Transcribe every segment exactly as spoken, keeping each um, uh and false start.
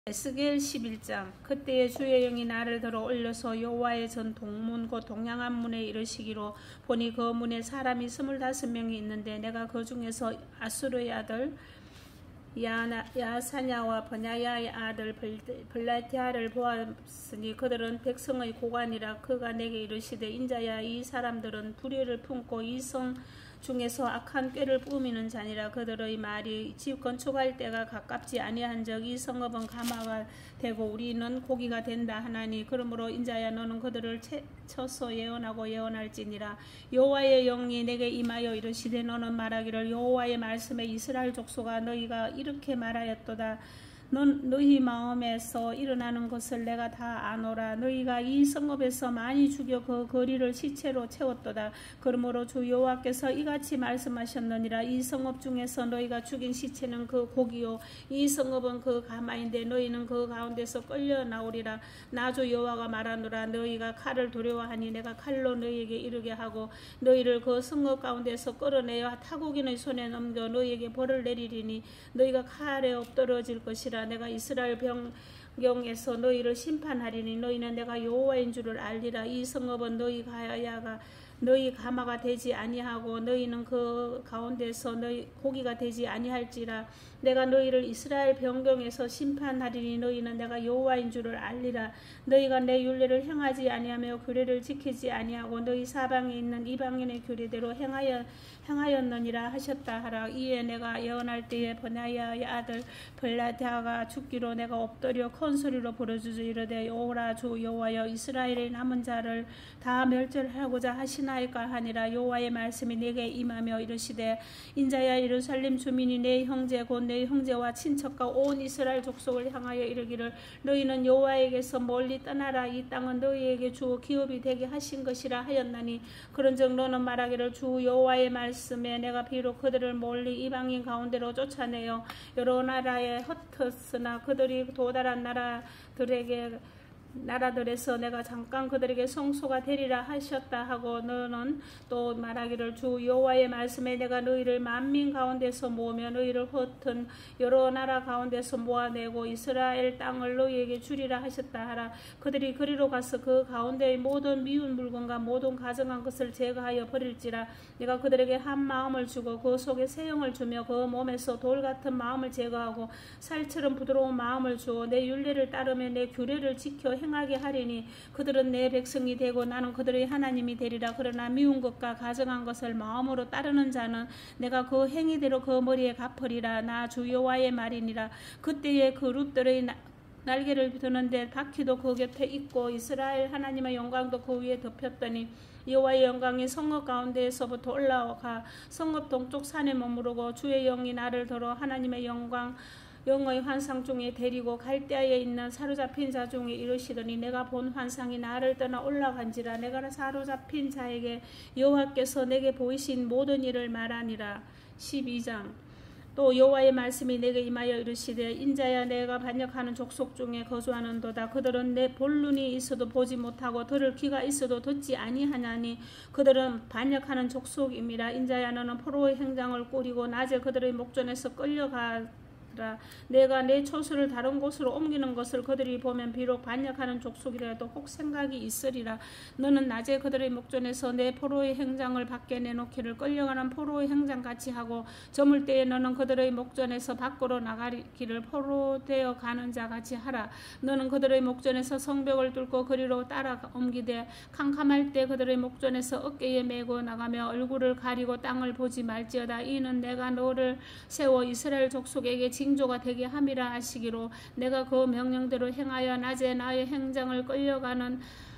에스겔 십일 장. 그때에 주의 영이 나를 들어 올려서 여호와의 전 동문 곧 동양한 문에 이르시기로, 보니 그 문에 사람이 스물다섯 명이 있는데 내가 그 중에서 아수르의 아들 야나, 야사냐와 버냐야의 아들 블라티아를 보았으니 그들은 백성의 고관이라. 그가 내게 이르시되, 인자야, 이 사람들은 불의를 품고 이 성 중에서 악한 꾀를 꾸미는 자니라. 그들의 말이 집 건축할 때가 가깝지 아니한 적 이 성읍은 가마가 되고 우리는 고기가 된다 하나니, 그러므로 인자야, 너는 그들을 쳐서 예언하고 예언할지니라. 여호와의 영이 내게 임하여 이르시되, 너는 말하기를, 여호와의 말씀에 이스라엘 족속아, 너희가 이렇게 말하였도다. 너, 너희 마음에서 일어나는 것을 내가 다 아노라. 너희가 이 성읍에서 많이 죽여 그 거리를 시체로 채웠도다. 그러므로 주 여호와께서 이같이 말씀하셨느니라. 이 성읍 중에서 너희가 죽인 시체는 그 고기요, 이 성읍은 그 가마인데 너희는 그 가운데서 끌려 나오리라. 나 주 여호와가 말하노라. 너희가 칼을 두려워하니 내가 칼로 너희에게 이르게 하고 너희를 그 성읍 가운데서 끌어내어 타국인의 손에 넘겨 너희에게 벌을 내리리니 너희가 칼에 엎드러질 것이라. 내가 이스라엘 병경에서 너희를 심판하리니 너희는 내가 여호와인 줄을 알리라. 이 성읍은 너희 가야가 너희 가마가 되지 아니하고 너희는 그 가운데서 너희 고기가 되지 아니할지라. 내가 너희를 이스라엘 병경에서 심판하리니 너희는 내가 여호와인 줄을 알리라. 너희가 내 율례를 행하지 아니하며 규례를 지키지 아니하고 너희 사방에 있는 이방인의 규례대로 행하여 행하였느니라 하셨다 하라. 이에 내가 예언할 때에 버냐야의 아들 블라티아가 죽기로 내가 엎드려 큰 소리로 부르짖어 이르되, 오라 주 여호와여, 이스라엘의 남은 자를 다 멸절하고자 하시나이까 하니라. 여호와의 말씀이 내게 임하며 이르시되, 인자야, 예루살렘 주민이 내 형제 곧 내 형제와 친척과 온 이스라엘 족속을 향하여 이르기를, 너희는 여호와에게서 멀리 떠나라. 이 땅은 너희에게 주 기업이 되게 하신 것이라 하였나니, 그런즉 너는 말하기를, 주 여호와의 말씀에 내가 비록 그들을 멀리 이방인 가운데로 쫓아내어 여러 나라에 흩었으나 그들이 도달한 나라들에게 나라들에서 내가 잠깐 그들에게 성소가 되리라 하셨다 하고, 너는 또 말하기를, 주 여호와의 말씀에 내가 너희를 만민 가운데서 모으며 너희를 흩은 여러 나라 가운데서 모아내고 이스라엘 땅을 너희에게 주리라 하셨다 하라. 그들이 그리로 가서 그 가운데의 모든 미운 물건과 모든 가증한 것을 제거하여 버릴지라. 내가 그들에게 한 마음을 주고 그 속에 새 영을 주며 그 몸에서 돌 같은 마음을 제거하고 살처럼 부드러운 마음을 주어 내 율례를 따르며 내 규례를 지켜 행하게 하리니, 그들은 내 백성이 되고 나는 그들의 하나님이 되리라. 그러나 미운 것과 가증한 것을 마음으로 따르는 자는 내가 그 행위대로 그 머리에 갚으리라. 나 주 여호와의 말이니라. 그때에 그 룹들의 날개를 드는데 바퀴도 그 곁에 있고 이스라엘 하나님의 영광도 그 위에 덮였더니, 여호와의 영광이 성읍 가운데에서부터 올라가 성읍 동쪽 산에 머무르고, 주의 영이 나를 들어 하나님의 영광 영의 환상 중에 데리고 갈대아에 있는 사로잡힌 자 중에 이르시더니, 내가 본 환상이 나를 떠나 올라간지라. 내가 사로잡힌 자에게 여호와께서 내게 보이신 모든 일을 말하니라. 십이 장. 또 여호와의 말씀이 내게 임하여 이르시되, 인자야, 내가 반역하는 족속 중에 거주하는도다. 그들은 내 볼 눈이 있어도 보지 못하고 들을 귀가 있어도 듣지 아니하나니 그들은 반역하는 족속임이라. 인자야, 너는 포로의 행장을 꾸리고 낮에 그들의 목전에서 끌려가 내가 내 초수를 다른 곳으로 옮기는 것을 그들이 보면 비록 반역하는 족속이라도 혹 생각이 있으리라. 너는 낮에 그들의 목전에서 내 포로의 행장을 밖에 내놓기를 끌려가는 포로의 행장같이 하고, 저물 때에 너는 그들의 목전에서 밖으로 나가기를 포로되어 가는 자같이 하라. 너는 그들의 목전에서 성벽을 뚫고 그리로 따라 옮기되 캄캄할 때 그들의 목전에서 어깨에 메고 나가며 얼굴을 가리고 땅을 보지 말지어다. 이는 내가 너를 세워 이스라엘 족속에게 징조가 되게 함이라 하시기로, 내가 그 명령대로 행하여 낮에 나의 행장을 끌려가는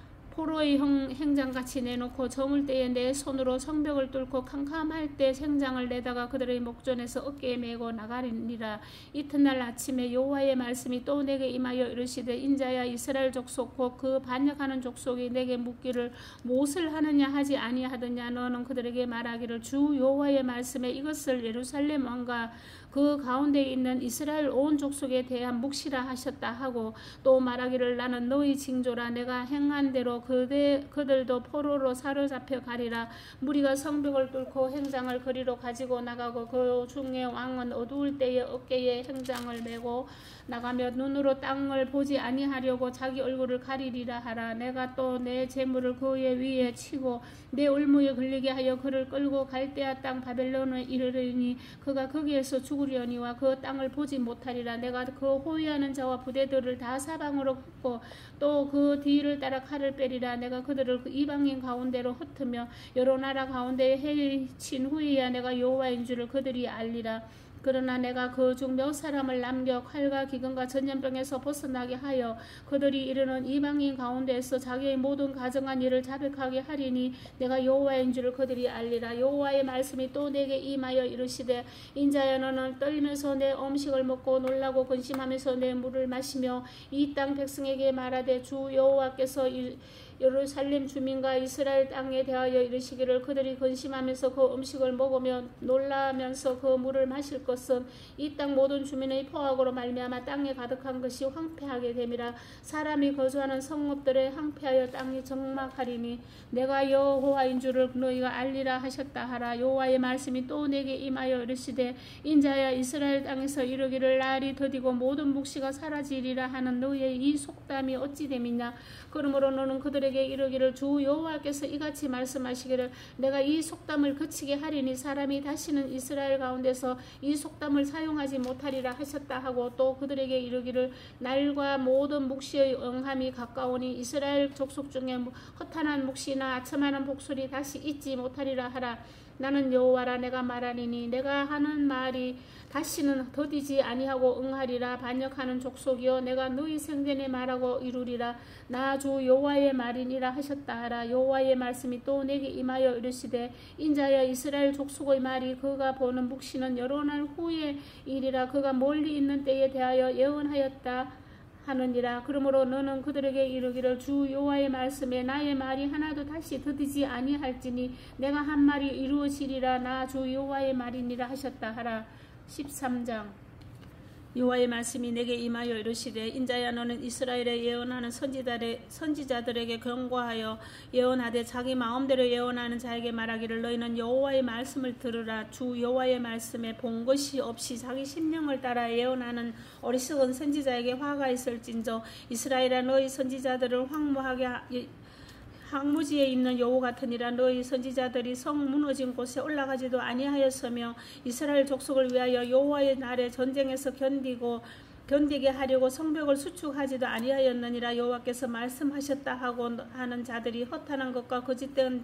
포로의 행장같이 내놓고 저물 때에 내 손으로 성벽을 뚫고 캄캄할 때 생장을 내다가 그들의 목전에서 어깨에 메고 나가리니라. 이튿날 아침에 여호와의 말씀이 또 내게 임하여 이르시되, 인자야, 이스라엘 족속 곧 그 반역하는 족속이 내게 묻기를 무엇을 하느냐 하지 아니하더냐. 너는 그들에게 말하기를, 주 여호와의 말씀에 이것을 예루살렘 왕과 그 가운데 있는 이스라엘 온 족속에 대한 묵시라 하셨다 하고 또 말하기를 나는 너희 징조라 내가 행한 대로 그대, 그들도 포로로 사로잡혀 가리라. 무리가 성벽을 뚫고 행장을 거리로 가지고 나가고 그 중에 왕은 어두울 때에 어깨에 행장을 메고 나가며 눈으로 땅을 보지 아니하려고 자기 얼굴을 가리리라 하라. 내가 또 내 재물을 그의 위에 치고 내 올무에 걸리게 하여 그를 끌고 갈대아 땅 바벨론에 이르르니 그가 거기에서 죽으려니와 그 땅을 보지 못하리라. 내가 그 호위하는 자와 부대들을 다 사방으로 흩고 또 그 뒤를 따라 칼을 빼리라. 내가 그들을 그 이방인 가운데로 흩으며 여러 나라 가운데에 해친 후에야 내가 여호와인 줄을 그들이 알리라. 그러나 내가 그 중 몇 사람을 남겨 칼과 기근과 전염병에서 벗어나게 하여 그들이 이르는 이방인 가운데에서 자기의 모든 가정한 일을 자백하게 하리니 내가 여호와인 줄을 그들이 알리라. 여호와의 말씀이 또 내게 임하여 이르시되 인자야 너는 떨면서 내 음식을 먹고 놀라고 근심하면서 내 물을 마시며 이 땅 백성에게 말하되 주 여호와께서 이 예루살렘 주민과 이스라엘 땅에 대하여 이르시기를 그들이 근심하면서 그 음식을 먹으며 놀라면서 그 물을 마실 것은 이 땅 모든 주민의 포악으로 말미암아 땅에 가득한 것이 황폐하게 됨이라. 사람이 거주하는 성읍들에 황폐하여 땅이 적막하리니 내가 여호와인 줄을 너희가 알리라 하셨다 하라. 여호와의 말씀이 또 내게 임하여 이르시되 인자야 이스라엘 땅에서 이르기를 날이 더디고 모든 묵시가 사라지리라 하는 너희의 이 속담이 어찌 됨이냐. 그러므로 너는 그들에게 이르기를 주 여호와께서 이같이 말씀하시기를 내가 이 속담을 그치게 하리니 사람이 다시는 이스라엘 가운데서 이 속담을 사용하지 못하리라 하셨다 하고 또 그들에게 이르기를 날과 모든 묵시의 응함이 가까우니 이스라엘 족속 중에 허탄한 묵시나 아첨하는 복소리 다시 잊지 못하리라 하라. 나는 여호와라. 내가 말하리니 내가 하는 말이 다시는 더디지 아니하고 응하리라. 반역하는 족속이여 내가 너희 생전에 말하고 이루리라. 나 주 여호와의 말이니라 하셨다 하라. 여호와의 말씀이 또 내게 임하여 이르시되 인자야 이스라엘 족속의 말이 그가 보는 묵시는 여러 날 후의 일이라. 그가 멀리 있는 때에 대하여 예언하였다 하느니라. 그러므로 너는 그들에게 이르기를 주 여호와의 말씀에 나의 말이 하나도 다시 더디지 아니할지니 내가 한 말이 이루어지리라. 나 주 여호와의 말이니라 하셨다 하라. 십삼 장. 여호와의 말씀이 내게 임하여 이르시되 인자야 너는 이스라엘에 예언하는 선지자들의, 선지자들에게 경고하여 예언하되 자기 마음대로 예언하는 자에게 말하기를 너희는 여호와의 말씀을 들으라. 주 여호와의 말씀에 본 것이 없이 자기 심령을 따라 예언하는 어리석은 선지자에게 화가 있을진저 이스라엘아 너희 선지자들을 황무하게 하, 황무지에 있는 여우 같으니라. 너희 선지자들이 성 무너진 곳에 올라가지도 아니하였으며 이스라엘 족속을 위하여 여호와의 날에 전쟁에서 견디고 견디게 하려고 성벽을 수축하지도 아니하였느니라. 여호와께서 말씀하셨다 하고 하는 자들이 허탄한 것과 거짓된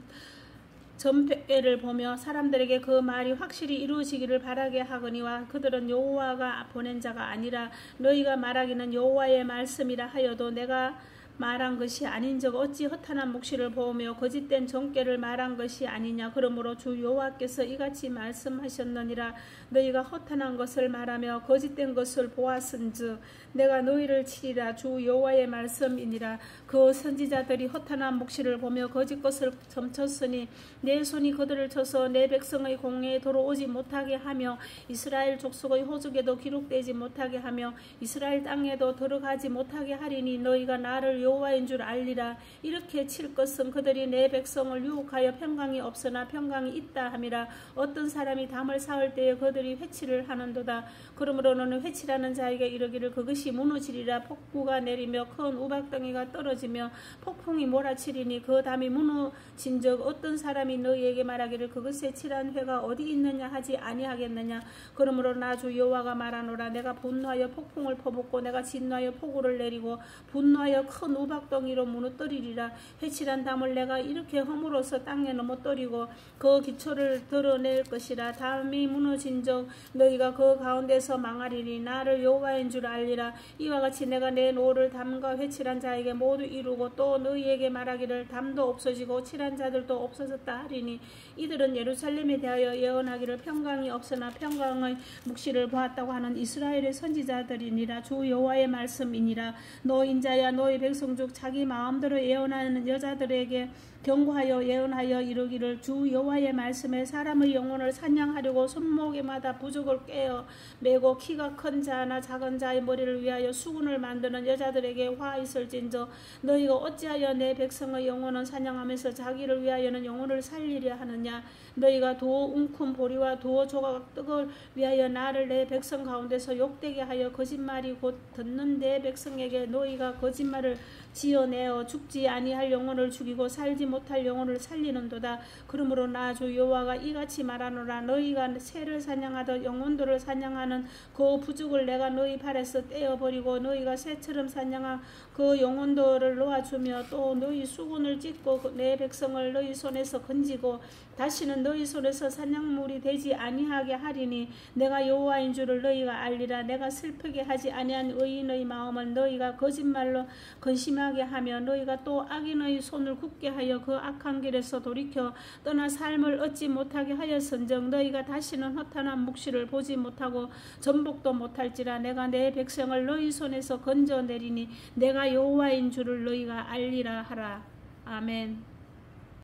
전패를 보며 사람들에게 그 말이 확실히 이루어지기를 바라게 하거니와 그들은 여호와가 보낸 자가 아니라 너희가 말하기는 여호와의 말씀이라 하여도 내가 말한 것이 아닌즉 어찌 허탄한 묵시를 보며 거짓된 정죄를 말한 것이 아니냐. 그러므로 주 여호와께서 이같이 말씀하셨느니라. 너희가 허탄한 것을 말하며 거짓된 것을 보았은즉 내가 너희를 치리라. 주 여호와의 말씀이니라. 그 선지자들이 허탄한 묵시를 보며 거짓 것을 점쳤으니 내 손이 그들을 쳐서 내 백성의 공회에 들어오지 못하게 하며 이스라엘 족속의 호적에도 기록되지 못하게 하며 이스라엘 땅에도 들어가지 못하게 하리니 너희가 나를 여호와인 줄 알리라. 이렇게 칠 것은 그들이 내 백성을 유혹하여 평강이 없으나 평강이 있다 함이라. 어떤 사람이 담을 쌓을 때에 그들이 회치를 하는도다. 그러므로 너는 회치라는 자에게 이르기를 그것이 무너지리라. 폭우가 내리며 큰 우박덩이가 떨어지며 폭풍이 몰아치리니 그 담이 무너진즉 어떤 사람이 너희에게 말하기를 그것에 칠한 회가 어디 있느냐 하지 아니하겠느냐. 그러므로 나 주 여호와가 말하노라. 내가 분노하여 폭풍을 퍼붓고 내가 진노하여 폭우를 내리고 분노하여 큰 우박덩이로 무너뜨리리라. 회칠한 담을 내가 이렇게 허물어서 땅에 넘어뜨리고 그 기초를 드러낼 것이라. 담이 무너진즉 너희가 그 가운데서 망하리니 나를 여호와인 줄 알리라. 이와 같이 내가 내 노를 담과 회칠한 자에게 모두 이루고 또 너희에게 말하기를 담도 없어지고 칠한 자들도 없어졌다 하리니 이들은 예루살렘에 대하여 예언하기를 평강이 없으나 평강의 묵시를 보았다고 하는 이스라엘의 선지자들이니라. 주 여호와의 말씀이니라. 너 인자야 너희 백성 중 자기 마음대로 예언하는 여자들에게 경고하여 예언하여 이르기를 주 여호와의 말씀에 사람의 영혼을 사냥하려고 손목에마다 부족을 꿰어 매고 키가 큰 자나 작은 자의 머리를 위하여 수군을 만드는 여자들에게 화 있을진저 너희가 어찌하여 내 백성의 영혼은 사냥하면서 자기를 위하여는 영혼을 살리려 하느냐. 너희가 도 웅큼 보리와 도 조각 떡을 위하여 나를 내 백성 가운데서 욕되게 하여 거짓말이 곧 듣는 내 백성에게 너희가 거짓말을 지어내어 죽지 아니할 영혼을 죽이고 살지 못할 영혼을 살리는도다. 그러므로 나 주 여호와가 이같이 말하노라. 너희가 새를 사냥하듯 영혼들을 사냥하는 그 부죽을 내가 너희 발에서 떼어버리고 너희가 새처럼 사냥한 그 영혼들을 놓아주며 또 너희 수군을 찢고 내 백성을 너희 손에서 건지고 다시는 너희 손에서 사냥물이 되지 아니하게 하리니 내가 여호와인 줄을 너희가 알리라. 내가 슬프게 하지 아니한 의인의 마음을 너희가 거짓말로 근심하게 하며 너희가 또 악인의 손을 굳게 하여 그 악한 길에서 돌이켜 떠나 삶을 얻지 못하게 하였은즉 너희가 다시는 허탄한 묵시를 보지 못하고 전복도 못할지라. 내가 내 백성을 너희 손에서 건져내리니 내가 여호와인 줄을 너희가 알리라 하라. 아멘.